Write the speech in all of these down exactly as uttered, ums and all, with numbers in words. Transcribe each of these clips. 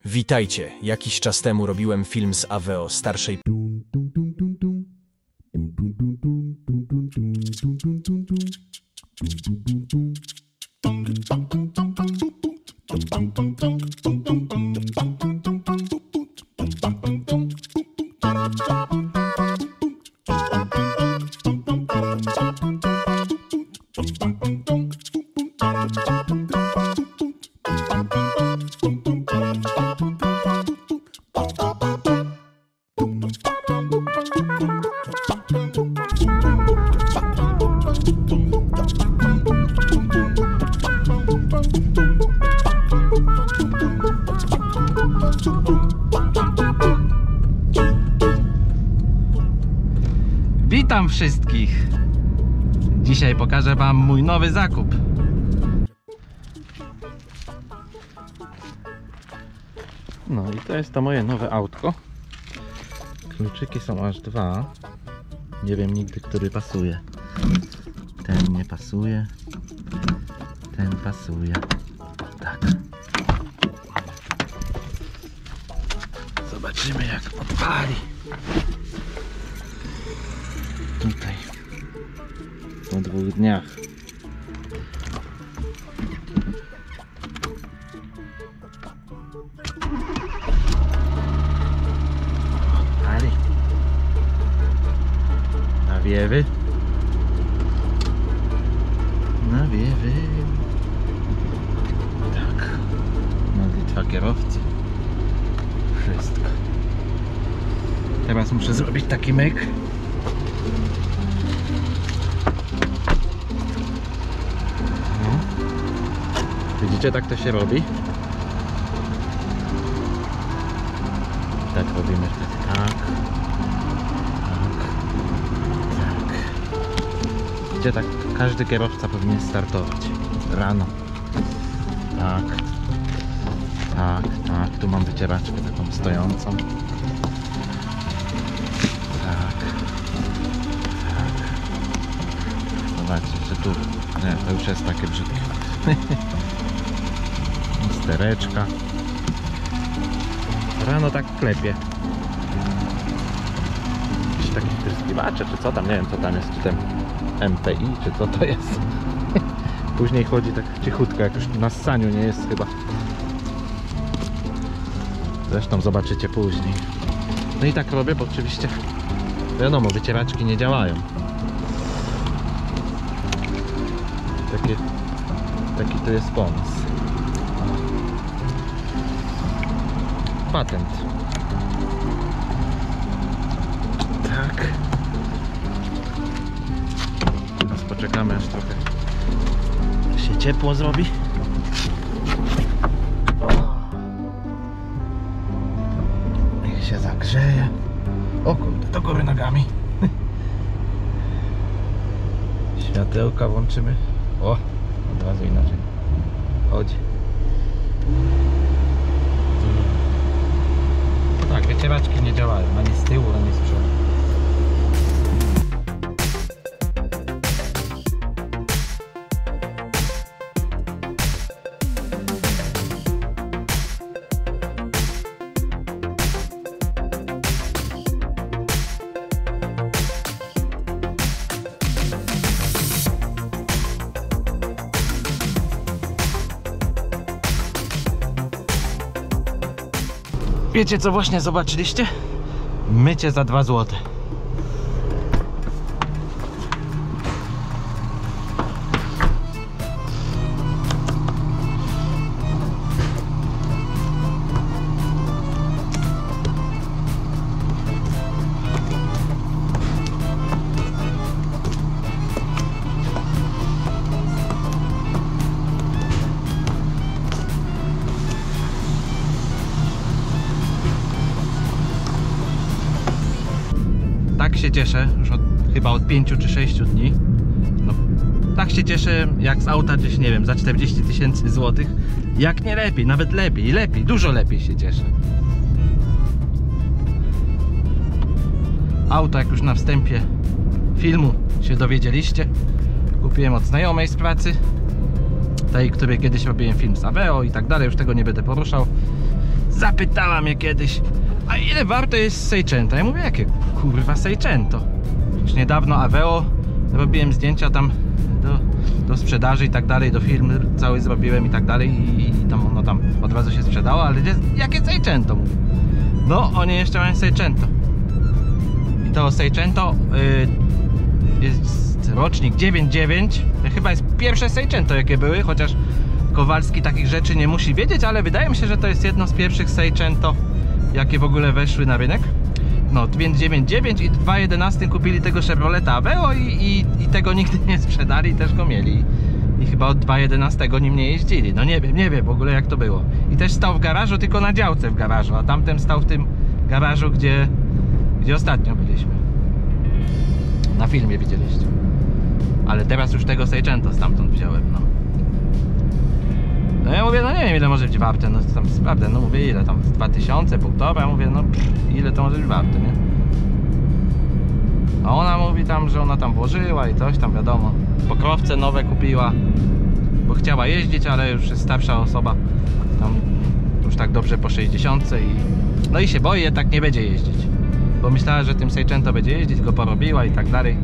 Witajcie, jakiś czas temu robiłem film z Aveo starszej Witam wszystkich! Dzisiaj pokażę wam mój nowy zakup. No i to jest to moje nowe autko. Kluczyki są aż dwa. Nie wiem nigdy, który pasuje. Ten nie pasuje. Ten pasuje. Tak. Zobaczymy, jak odpali. Tutaj po dwóch dniach. Odpali. Nawiewy. Nawiewy. Tak. Modlitwa kierowcy. Wszystko. Teraz muszę zrobić taki myk. Widzicie, tak to się robi. Tak robimy wtedy. Tak. Tak. Tak. Widzicie, tak każdy kierowca powinien startować rano. Tak. Tak, tak. Tu mam wycieraczkę taką stojącą. Tak. Tak. Zobaczcie, że tu... Nie, to już jest takie brzydkie. Stereczka. Rano tak klepie. Jakieś takie wtryskiwacze, czy co tam, nie wiem co tam jest, czy ten M P I, czy co to jest. Później chodzi tak cichutko, jak już na ssaniu nie jest chyba. Zresztą zobaczycie później. No i tak robię, bo oczywiście wiadomo, wycieraczki nie działają. Taki, taki to jest pomysł. Patent. Tak. Teraz poczekamy, aż trochę się ciepło zrobi. Niech się zagrzeje. O kurde, do góry nogami. Światełka włączymy. O, od razu inaczej. Chodź. Tak, wycieraczki nie działają, ani z tyłu, ani z przodu. Wiecie co właśnie zobaczyliście? Mycie za dwa złote. Tak się cieszę, już od, chyba od pięciu czy sześciu dni. No, tak się cieszę, jak z auta gdzieś, nie wiem, za czterdzieści tysięcy złotych. Jak nie lepiej, nawet lepiej, lepiej, dużo lepiej się cieszę. Auto, jak już na wstępie filmu się dowiedzieliście, kupiłem od znajomej z pracy, tej, której kiedyś robiłem film z Aveo i tak dalej, już tego nie będę poruszał. zapytała mnie kiedyś, a ile warto jest Seicento? Ja mówię, jakie kurwa Seicento? Już niedawno Aveo robiłem zdjęcia tam do, do sprzedaży i tak dalej, do firmy cały zrobiłem i tak dalej i, i tam ono tam od razu się sprzedało, ale jakie Seicento? Mówię. No, oni jeszcze mają Seicento. I to Seicento yy, jest rocznik dziewięćdziesiąt dziewięć. Chyba jest pierwsze Seicento jakie były, chociaż Kowalski takich rzeczy nie musi wiedzieć, ale wydaje mi się, że to jest jedno z pierwszych Seicento jakie w ogóle weszły na rynek. No, więc dziewięćdziesiąt dziewięć i w dwa tysiące jedenastym kupili tego Chevroleta Aveo i, i, i tego nigdy nie sprzedali i też go mieli. I chyba od dwa tysiące jedenastego nim nie jeździli. No nie wiem, nie wiem w ogóle jak to było. I też stał w garażu, tylko na działce w garażu, a tamten stał w tym garażu, gdzie, gdzie ostatnio byliśmy. Na filmie widzieliście. Ale teraz już tego Seicento stamtąd wziąłem, no. No ja mówię, no nie wiem ile może być warte, no tam sprawdzę, no mówię ile tam, dwa tysiące, półtora, mówię, no pff, ile to może być warte, nie? A ona mówi tam, że ona tam włożyła i coś tam, wiadomo, pokrowce nowe kupiła, bo chciała jeździć, ale już jest starsza osoba, tam już tak dobrze po sześćdziesiątce i... No i się boi, tak nie będzie jeździć, bo myślała, że tym Seicento będzie jeździć, go porobiła i tak dalej.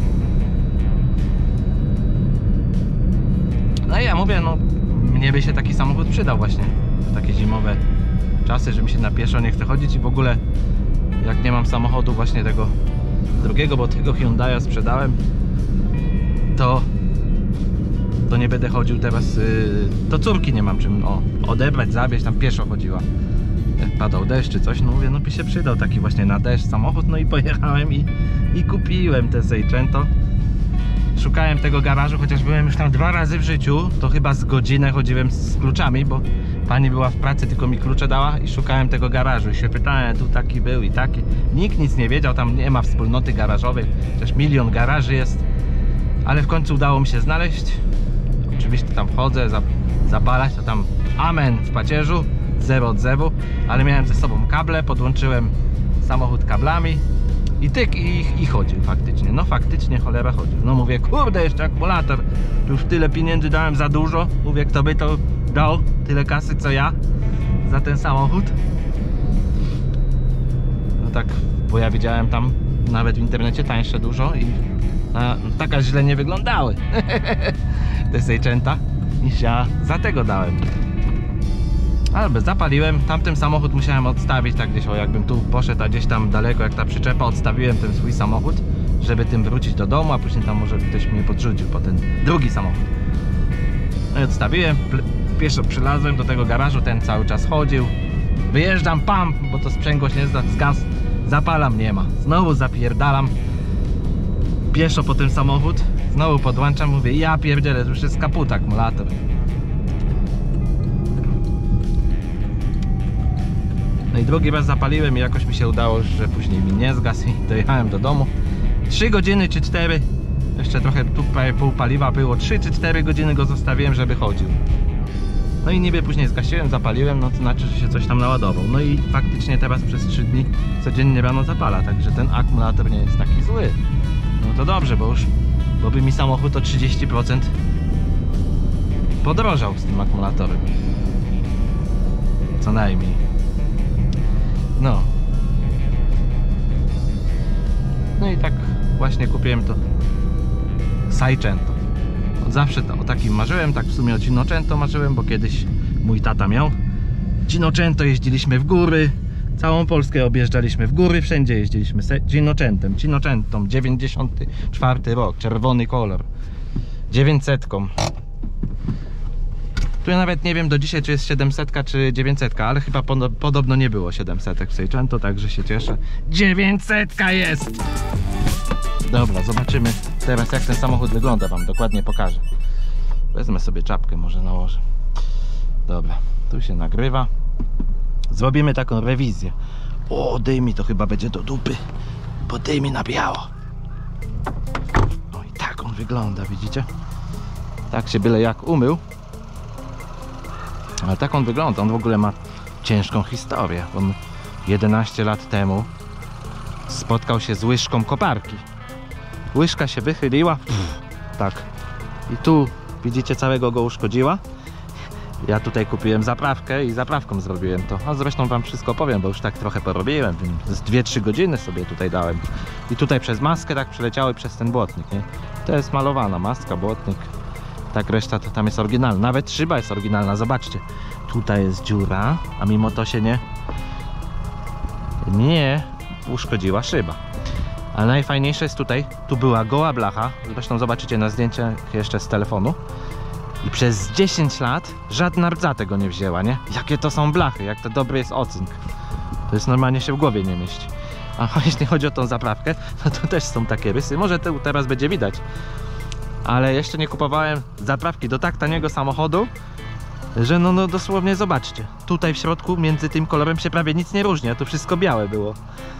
No i ja mówię, no mnie by się taki samochód przydał właśnie w takie zimowe czasy, że mi się na pieszo nie chce chodzić i w ogóle jak nie mam samochodu właśnie tego drugiego, bo tego Hyundai'a sprzedałem, to to nie będę chodził teraz, yy, to córki nie mam czym o, odebrać, zawieźć, tam pieszo chodziła. Jak padał deszcz czy coś, no mówię, no by się przydał taki właśnie na deszcz samochód, no i pojechałem i, i kupiłem te Seicento. Szukałem tego garażu, chociaż byłem już tam dwa razy w życiu, to chyba z godzinę chodziłem z kluczami, bo pani była w pracy, tylko mi klucze dała i szukałem tego garażu i się pytałem, tu taki był i taki. Nikt nic nie wiedział, tam nie ma wspólnoty garażowej, chociaż milion garaży jest, ale w końcu udało mi się znaleźć. Oczywiście tam wchodzę, zapalać, to tam amen w pacierzu, zero od zewu, ale miałem ze sobą kable, podłączyłem samochód kablami. I tyk i, i chodził faktycznie, no faktycznie cholera chodził. No mówię, kurde, jeszcze akumulator, już tyle pieniędzy dałem za dużo. Mówię, kto by to dał tyle kasy co ja za ten samochód. No tak, bo ja widziałem tam nawet w internecie tańsze dużo i a, taka źle nie wyglądały te Seicenta, niż ja za tego dałem. Ale zapaliłem, tamten samochód musiałem odstawić tak gdzieś, o jakbym tu poszedł, a gdzieś tam daleko jak ta przyczepa, odstawiłem ten swój samochód, żeby tym wrócić do domu, a później tam może ktoś mnie podrzucił po ten drugi samochód. No i odstawiłem, pieszo przylazłem do tego garażu, ten cały czas chodził, wyjeżdżam, pam, bo to sprzęgło się zgas, zapalam, nie ma, znowu zapierdalam pieszo po ten samochód, znowu podłączam, mówię, ja pierdzielę, już jest kaput akumulator. No i drugi raz zapaliłem i jakoś mi się udało, że później mi nie zgasł i dojechałem do domu. trzy godziny czy cztery, jeszcze trochę tu prawie pół paliwa było, trzy czy cztery godziny go zostawiłem, żeby chodził. No i niby później zgasiłem, zapaliłem, no to znaczy, że się coś tam naładował. No i faktycznie teraz przez trzy dni codziennie rano zapala, także ten akumulator nie jest taki zły. No to dobrze, bo już, bo by mi samochód o trzydzieści procent podrożał z tym akumulatorem. Co najmniej. No. No i tak właśnie kupiłem to Seicento. Od zawsze to, o takim marzyłem, tak w sumie o Cinocento marzyłem, bo kiedyś mój tata miał Cinocento, jeździliśmy w góry, całą Polskę objeżdżaliśmy w góry, wszędzie jeździliśmy Cinocentem, Cinocentą, dziewięćdziesiąty czwarty rok, czerwony kolor, dziewięćsetką. Tu ja nawet nie wiem do dzisiaj, czy jest siedemset czy dziewięćset, ale chyba pod, podobno nie było siedemset w Seicento, także się cieszę. dziewięćset jest! Dobra, zobaczymy teraz jak ten samochód wygląda, wam dokładnie pokażę. Wezmę sobie czapkę, może nałożę. Dobra, tu się nagrywa. Zrobimy taką rewizję. O, dymi to chyba będzie do dupy, bo dymi na biało. No i tak on wygląda, widzicie? Tak się byle jak umył. Ale tak on wygląda, on w ogóle ma ciężką historię. On jedenaście lat temu spotkał się z łyżką koparki. Łyżka się wychyliła, pff, tak. I tu widzicie, całego go uszkodziła. Ja tutaj kupiłem zaprawkę i zaprawką zrobiłem to. A zresztą wam wszystko powiem, bo już tak trochę porobiłem. Z dwie trzy godziny sobie tutaj dałem. I tutaj przez maskę tak przeleciały przez ten błotnik, nie? To jest malowana maska, błotnik. Tak reszta to tam jest oryginalna. Nawet szyba jest oryginalna, zobaczcie. Tutaj jest dziura, a mimo to się nie... nie uszkodziła szyba. Ale najfajniejsze jest tutaj, tu była goła blacha. Zresztą zobaczycie na zdjęciach jeszcze z telefonu. I przez dziesięć lat żadna rdza tego nie wzięła, nie? Jakie to są blachy, jak to dobry jest ocynk. To jest normalnie się w głowie nie mieści. A jeśli chodzi o tą zaprawkę, no to też są takie rysy. Może to teraz będzie widać. Ale jeszcze nie kupowałem zaprawki do tak taniego samochodu, że no, no dosłownie zobaczcie. Tutaj w środku między tym kolorem się prawie nic nie różni, a to wszystko białe było.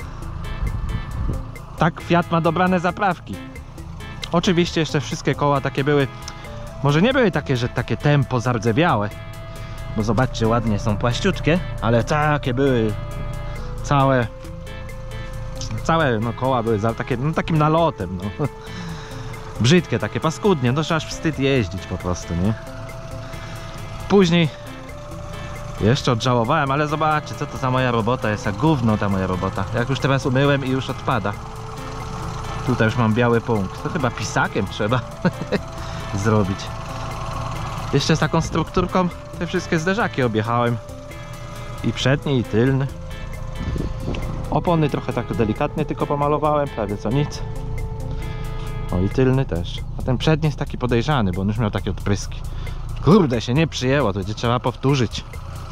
Tak Fiat ma dobrane zaprawki. Oczywiście jeszcze wszystkie koła takie były. Może nie były takie, że takie tempo zardzewiałe, bo zobaczcie, ładnie są płaściutkie, ale takie były całe całe no, koła były za takie, no, takim nalotem, no. Brzydkie, takie paskudnie, no że aż wstyd jeździć po prostu, nie? Później jeszcze odżałowałem, ale zobaczcie, co to za moja robota jest, jak gówno ta moja robota. Jak już teraz umyłem i już odpada. Tutaj już mam biały punkt, to chyba pisakiem trzeba zrobić. Jeszcze z taką strukturką te wszystkie zderzaki objechałem. I przedni, i tylny. Opony trochę tak delikatnie tylko pomalowałem, prawie co nic. O, i tylny też. A ten przedni jest taki podejrzany, bo on już miał takie odpryski. Kurde, się nie przyjęło, to będzie trzeba powtórzyć.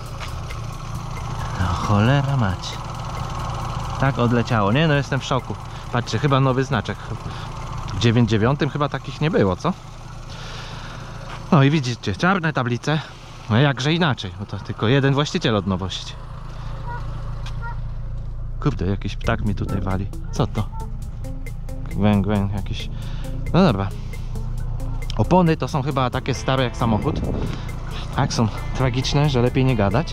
No cholera mać. Tak odleciało, nie? No jestem w szoku. Patrzcie, chyba nowy znaczek. W dziewięćdziesiątym dziewiątym chyba takich nie było, co? No i widzicie, czarne tablice. No jakże inaczej, bo to tylko jeden właściciel od nowości. Kurde, jakiś ptak mi tutaj wali. Co to? Gwę, gwę, jakiś... No dobra. Opony to są chyba takie stare jak samochód. Tak, są tragiczne, że lepiej nie gadać.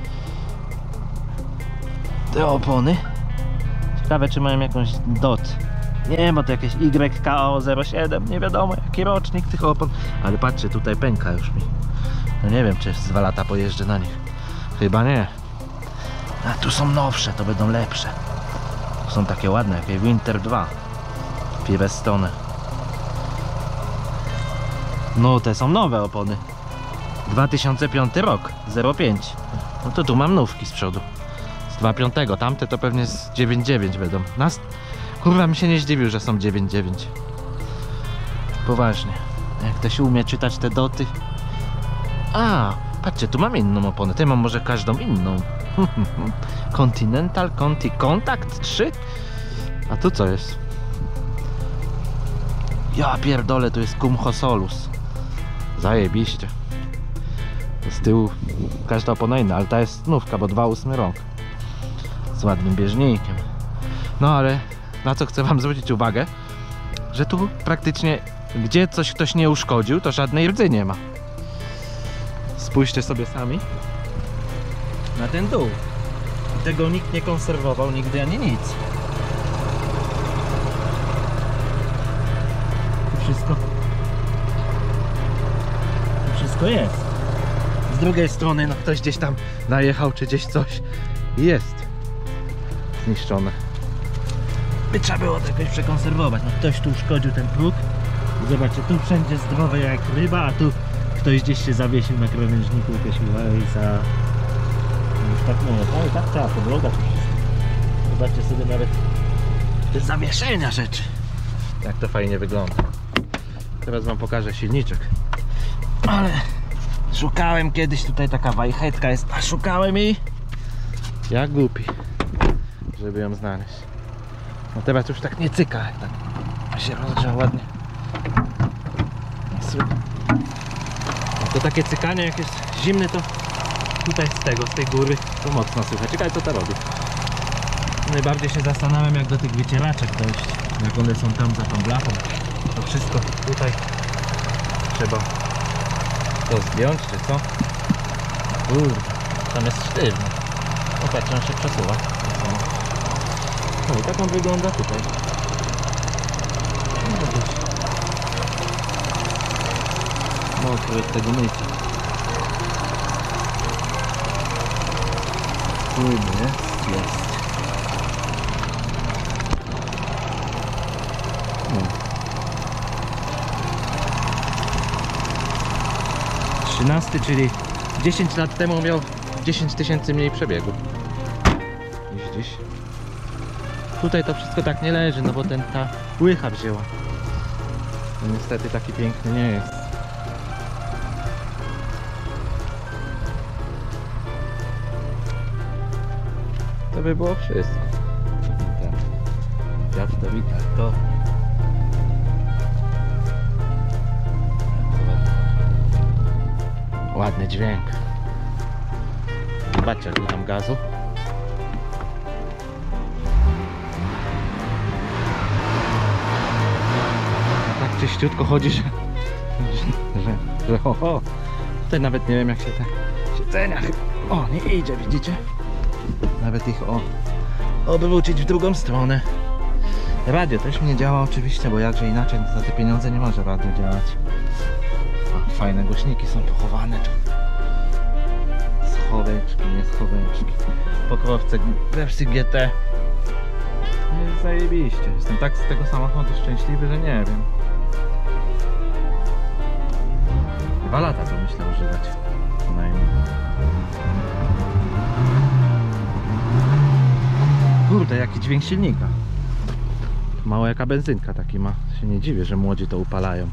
Te opony. Ciekawe, czy mają jakąś D O T. Nie, bo to jakieś Y K O zero siedem. Nie wiadomo jaki rocznik tych opon. Ale patrzcie, tutaj pęka już mi. No nie wiem, czy z dwa lata pojeżdżę na nich. Chyba nie. A tu są nowsze, to będą lepsze. Tu są takie ładne, jak Winter dwa. Firestone. No te są nowe opony. dwa tysiące piąty rok, zero pięć. No to tu mam nówki z przodu. Z dwa tysiące piątego, tamte to pewnie z dziewięć dziewięć będą. Nas... Kurwa, mi się nie zdziwił, że są dziewięć dziewięć. Poważnie. Jak ktoś umie czytać te doty. A, patrzcie, tu mam inną oponę. Ty mam może każdą inną. Continental Conti Contact trzy? A tu co jest? Ja pierdolę, tu jest Kumho Solus. Zajebiście. Z tyłu każda opona inna, ale ta jest nówka, bo dwa ósmy rok. Z ładnym bieżnikiem. No ale na co chcę wam zwrócić uwagę, że tu praktycznie gdzie coś ktoś nie uszkodził, to żadnej rdzy nie ma. Spójrzcie sobie sami na ten dół. Tego nikt nie konserwował nigdy ani nic. Tu wszystko tu wszystko jest. Z drugiej strony no ktoś gdzieś tam najechał, czy gdzieś coś jest zniszczone. By trzeba było to jakoś przekonserwować. No ktoś tu uszkodził ten próg. Zobaczcie, tu wszędzie zdrowe jak ryba, a tu ktoś gdzieś się zawiesił na krawężniku jakaś ulica. Już tak nie, no i tak trzeba podłoga tu wszystko. Zobaczcie sobie nawet te zawieszenia rzeczy. Jak to fajnie wygląda. Teraz wam pokażę silniczek. Ale szukałem kiedyś, tutaj taka wajchetka jest, a szukałem jej jak głupi, żeby ją znaleźć. No teraz już tak nie cyka, tak się rozgrzał ładnie. No to takie cykanie, jak jest zimny, to tutaj z tego, z tej góry to mocno słychać. Ciekawe co to robi. Najbardziej się zastanawiam, jak do tych wycieraczek dojść, jak one są tam za tą blachą. To wszystko tutaj trzeba to zdjąć, czy co? Kurde, tam jest sztywno. No patrz, on się przesuwa. No i tak on wygląda tutaj. No tu jest tego mycia. Płynie, jest, jest. No. trzynasty, czyli dziesięć lat temu miał dziesięć tysięcy mniej przebiegu niż dziś. Tutaj to wszystko tak nie leży, no bo ten ta łycha wzięła. No niestety taki piękny nie jest. To by było wszystko. Ten wiatr to widać, to ładny dźwięk. Zobaczcie, jak tam gazu. Tak czyściutko chodzi, że że, że ho, ho. Tutaj nawet nie wiem, jak się te siedzenia, o, nie idzie, widzicie? Nawet ich o odwrócić w drugą stronę. Radio też nie działa oczywiście, bo jakże inaczej za te pieniądze nie może radio działać. O, fajne głośniki są pochowane tu. Schoweczki, nie schoweczki. Pokrowce Pepsi G T. No jest zajebiście. Jestem tak z tego samochodu szczęśliwy, że nie wiem. Dwa lata to myślę używać. Najmniej. Kurde, jaki dźwięk silnika. Mało jaka benzynka taki ma. Się nie dziwię, że młodzi to upalają.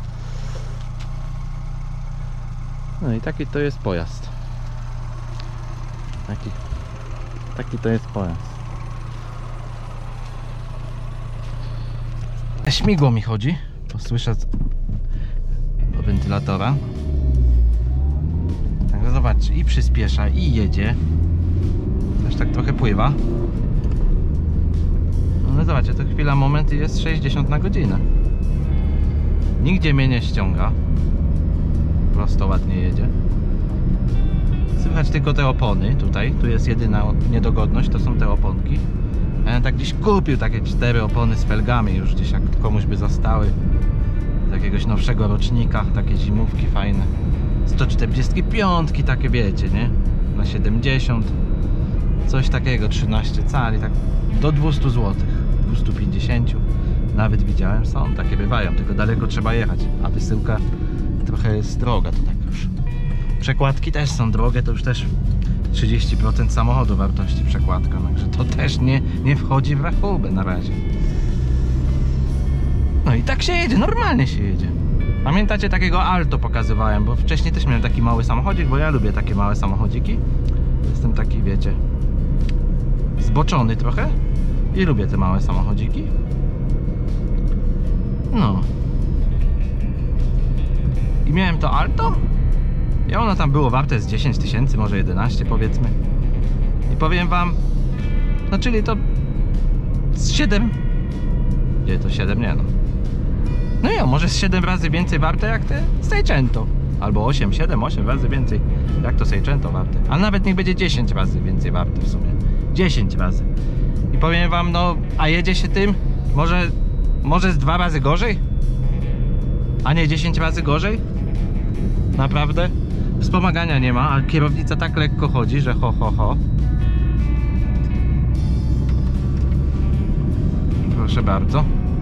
No i taki to jest pojazd. Taki, taki to jest pojazd. Śmigło mi chodzi, bo słyszę do wentylatora. Także zobaczcie, i przyspiesza, i jedzie. Też tak trochę pływa. No zobaczcie, to chwila, moment i jest sześćdziesiąt na godzinę. Nigdzie mnie nie ściąga. Prosto ładnie jedzie. Słychać tylko te opony tutaj. Tu jest jedyna niedogodność, to są te oponki. Ja bym tak gdzieś kupił takie cztery opony z felgami już gdzieś, jak komuś by zostały. Z jakiegoś nowszego rocznika, takie zimówki fajne. sto czterdzieści pięć takie, wiecie, nie? Na siedemdziesiąt. Coś takiego, trzynaście cali, tak do dwieście złotych. dwieście pięćdziesiąt. Nawet widziałem, są, takie bywają, tylko daleko trzeba jechać. A wysyłka trochę jest droga, to tak już. Przekładki też są drogie, to już też trzydzieści procent samochodu wartości przekładka, także to też nie, nie wchodzi w rachubę na razie. No i tak się jedzie, normalnie się jedzie. Pamiętacie, takiego Alto pokazywałem, bo wcześniej też miałem taki mały samochodzik, bo ja lubię takie małe samochodziki. Jestem taki, wiecie, zboczony trochę i lubię te małe samochodziki. No. I miałem to Alto i ono tam było warte z dziesięć tysięcy, może jedenaście powiedzmy. I powiem wam, no czyli to z siedem, nie, to siedem nie no. No i o, może z siedem razy więcej warte jak te Seicento. Albo osiem, siedem, osiem razy więcej jak to Seicento warte. A nawet niech będzie dziesięć razy więcej warte w sumie. dziesięć razy. I powiem wam, no, a jedzie się tym może, może z dwa razy gorzej? A nie dziesięć razy gorzej? Naprawdę? Wspomagania nie ma, a kierownica tak lekko chodzi, że ho ho ho. Proszę bardzo.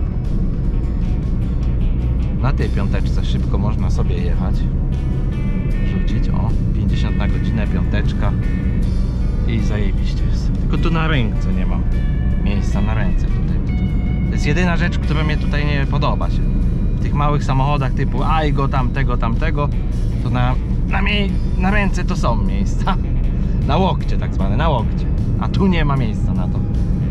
Na tej piąteczce szybko można sobie jechać. Rzucić, o, pięćdziesiąt na godzinę, piąteczka. I zajebiście jest. Tylko tu na ręce nie mam miejsca na ręce tutaj. To jest jedyna rzecz, która mnie tutaj nie podoba się. W tych małych samochodach typu Aygo, tamtego, tamtego, to na, na, mie na ręce to są miejsca. Na łokcie tak zwane, na łokcie. A tu nie ma miejsca na to.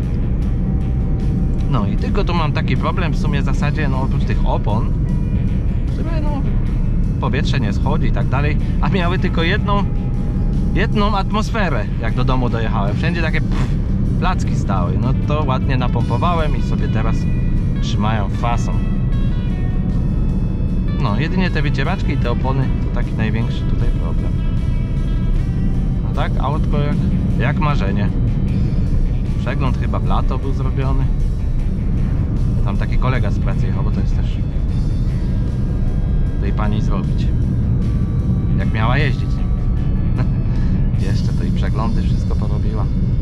No i tylko tu mam taki problem w sumie w zasadzie, no oprócz tych opon, które no powietrze nie schodzi i tak dalej, a miały tylko jedną jedną atmosferę, jak do domu dojechałem. Wszędzie takie pff, placki stały. No to ładnie napompowałem i sobie teraz trzymają fason. No, jedynie te wycieraczki i te opony to taki największy tutaj problem. No tak, autko jak, jak marzenie. Przegląd chyba w lato był zrobiony. Tam taki kolega z pracy jechał, bo to jest też tej pani zrobić. Jak miała jeździć nim. Jeszcze to i przegląd. przeglądy, wszystko porobiła.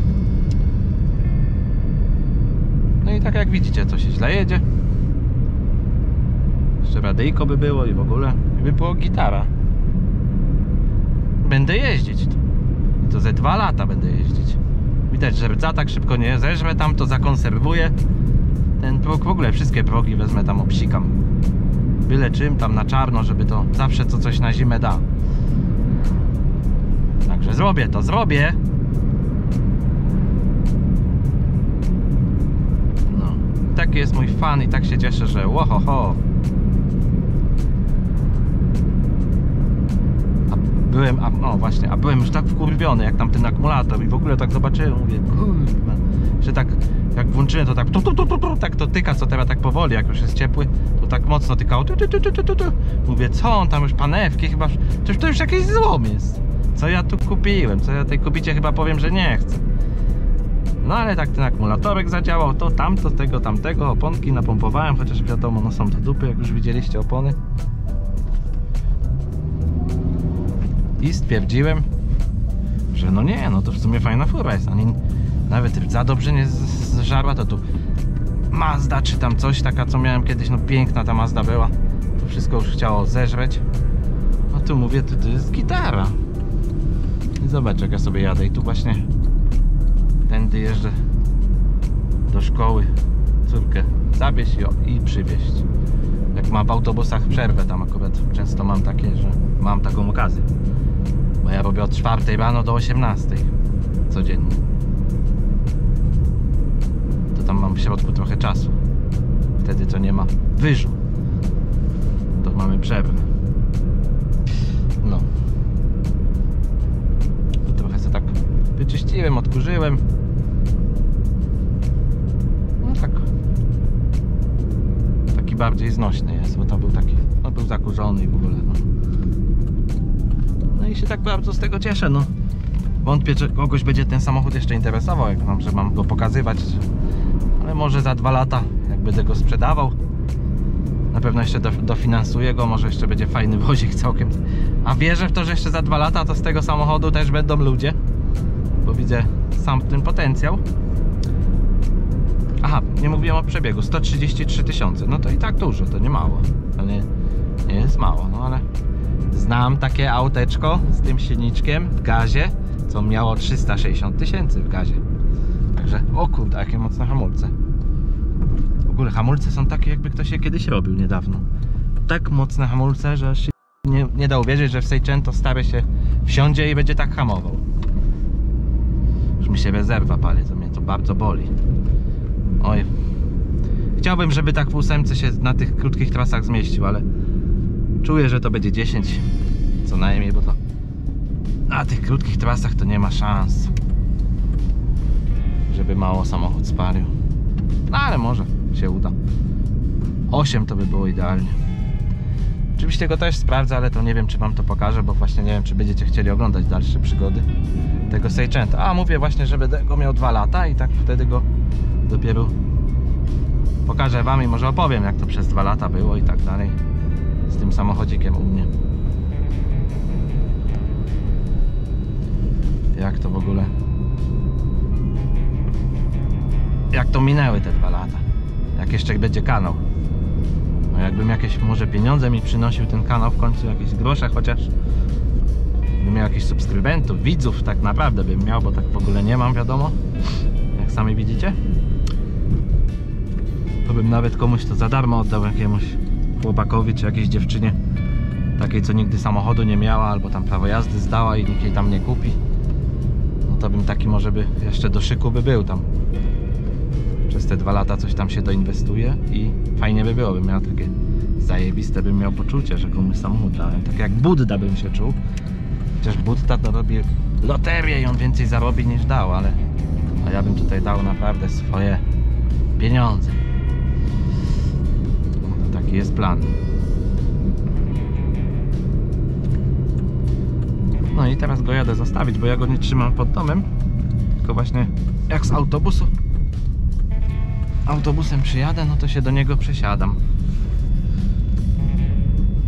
No i tak jak widzicie, co się źle jedzie. Jeszcze radyjko by było i w ogóle. I by było gitara. Będę jeździć. I to ze dwa lata będę jeździć. Widać, że rdza tak szybko nie zeżrę, tam to zakonserwuję. Ten próg, w ogóle wszystkie progi wezmę, tam obsikam. Byle czym tam na czarno, żeby to zawsze co coś na zimę da. Także zrobię to, zrobię. No, taki jest mój fan i tak się cieszę, że łohoho. A byłem, a, no właśnie, a byłem już tak wkurwiony, jak tam ten akumulator i w ogóle tak zobaczyłem, mówię, kurwa, że tak jak włączyłem, to tak tu, tu, tu, tu, tu, tak to tyka, co teraz tak powoli, jak już jest ciepły, to tak mocno tykało. Tu, tu, tu, tu, tu, tu. Mówię, co on tam już panewki, chyba, to, to już jakiś złom jest. Co ja tu kupiłem, co ja tej kobiecie chyba powiem, że nie chcę. No ale tak ten akumulatorek zadziałał, to tamto, tego, tamtego, oponki napompowałem, chociaż wiadomo, no są to dupy, jak już widzieliście opony. I stwierdziłem, że no nie, no to w sumie fajna fura jest, ani nawet za dobrze nie zżarła, to tu Mazda czy tam coś, taka co miałem kiedyś, no piękna ta Mazda była, to wszystko już chciało zeżreć. No tu mówię, to, to jest gitara. I zobacz, jak ja sobie jadę i tu właśnie tędy jeżdżę do szkoły córkę zawieźć i, i przywieźć. Jak mam w autobusach przerwę, tam akurat często mam takie, że mam taką okazję, bo ja robię od czwartej rano do osiemnastej codziennie. To tam mam w środku trochę czasu. Wtedy to nie ma wyżu, to mamy przerwę. No, to trochę sobie tak wyczyściłem, odkurzyłem. No tak, taki bardziej znośny jest, bo to był taki, no był zakurzony i w ogóle, no. No i się tak bardzo z tego cieszę, no. Wątpię, czy kogoś będzie ten samochód jeszcze interesował, jak mam, że mam go pokazywać, ale może za dwa lata, jak będę go sprzedawał, na pewno jeszcze do, dofinansuję go, może jeszcze będzie fajny wozik całkiem. A wierzę w to, że jeszcze za dwa lata to z tego samochodu też będą ludzie, bo widzę sam ten potencjał. Aha, nie mówiłem o przebiegu, sto trzydzieści trzy tysiące, no to i tak dużo, to nie mało, to nie, nie jest mało, no ale znam takie auteczko z tym silniczkiem w gazie, co miało trzysta sześćdziesiąt tysięcy w gazie. Także, o kurde, jakie mocne hamulce. W ogóle hamulce są takie, jakby ktoś je kiedyś robił niedawno. Tak mocne hamulce, że się nie, nie da uwierzyć, że w Seicento stary się wsiądzie i będzie tak hamował. Już mi się rezerwa pali, to mnie to bardzo boli. Oj. Chciałbym, żeby tak w ósemce się na tych krótkich trasach zmieścił, ale czuję, że to będzie dziesięć co najmniej, bo to na tych krótkich trasach to nie ma szans, żeby mało samochód spalił. No ale może się uda. osiem to by było idealnie. Oczywiście go też sprawdzę, ale to nie wiem, czy wam to pokażę, bo właśnie nie wiem, czy będziecie chcieli oglądać dalsze przygody tego Seicento. A mówię właśnie, że będę go miał dwa lata i tak wtedy go dopiero pokażę wam i może opowiem, jak to przez dwa lata było i tak dalej z tym samochodzikiem u mnie. Jak to w ogóle, jak to minęły te dwa lata, jak jeszcze będzie kanał. No jakbym jakieś może pieniądze mi przynosił ten kanał w końcu, jakieś grosze chociaż, bym miał jakichś subskrybentów, widzów, tak naprawdę bym miał, bo tak w ogóle nie mam, wiadomo, jak sami widzicie, to bym nawet komuś to za darmo oddał, jakiemuś chłopakowi czy jakiejś dziewczynie takiej, co nigdy samochodu nie miała, albo tam prawo jazdy zdała i nikt jej tam nie kupi. No to bym taki może by jeszcze do szyku by był tam. Przez te dwa lata coś tam się doinwestuje i fajnie by było, bym miał takie zajebiste, bym miał poczucie, że komuś samochód dałem. Tak jak Budda bym się czuł. Chociaż Budda to robi loterię i on więcej zarobi niż dał, ale a ja bym tutaj dał naprawdę swoje pieniądze. No to taki jest plan. No i teraz go jadę zostawić, bo ja go nie trzymam pod domem, tylko właśnie jak z autobusu autobusem przyjadę, no to się do niego przesiadam.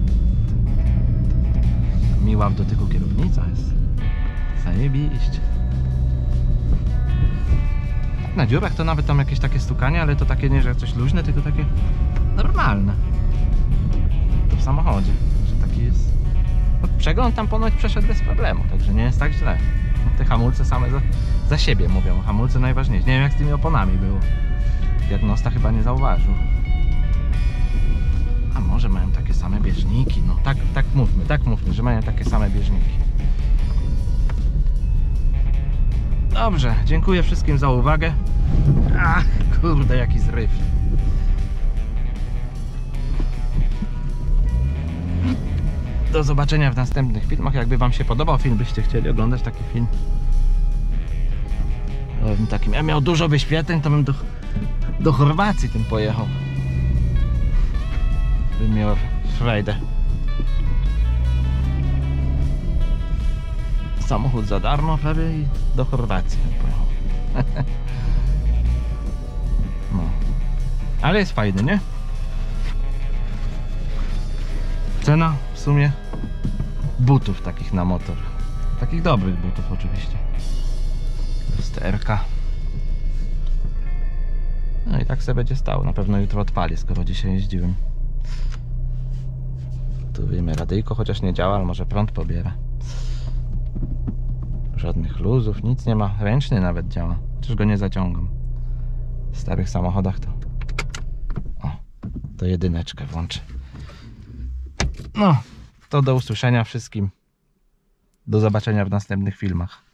Miła w dotyku kierownica jest. Zajebiście. Tak na dziurach to nawet tam jakieś takie stukanie, ale to takie nie, że coś luźne, tylko takie normalne. To w samochodzie, że taki jest. No, przegląd tam ponoć przeszedł bez problemu, także nie jest tak źle. No, te hamulce same za, za siebie mówią, hamulce najważniejsze. Nie wiem jak z tymi oponami było. Diagnosta chyba nie zauważył. A może mają takie same bieżniki, no tak, tak mówmy, tak mówmy, że mają takie same bieżniki. Dobrze, dziękuję wszystkim za uwagę. Ach, kurde, jaki zryw. Do zobaczenia w następnych filmach. Jakby wam się podobał film, byście chcieli oglądać taki film takim, ja miał dużo wyświetleń, to bym do, do Chorwacji tym pojechał. Bym miał frajdę. Samochód za darmo prawie i do Chorwacji bym pojechał. No. Ale jest fajny, nie? Cena w sumie butów takich na motor. Takich dobrych butów oczywiście. Lusterka. No i tak sobie będzie stało. Na pewno jutro odpali, skoro dzisiaj jeździłem. Tu wiemy, radyjko chociaż nie działa, ale może prąd pobiera. Żadnych luzów, nic nie ma. Ręczny nawet działa. Chociaż go nie zaciągam. W starych samochodach to... O, to jedyneczkę włączę. No, to do usłyszenia wszystkim. Do zobaczenia w następnych filmach.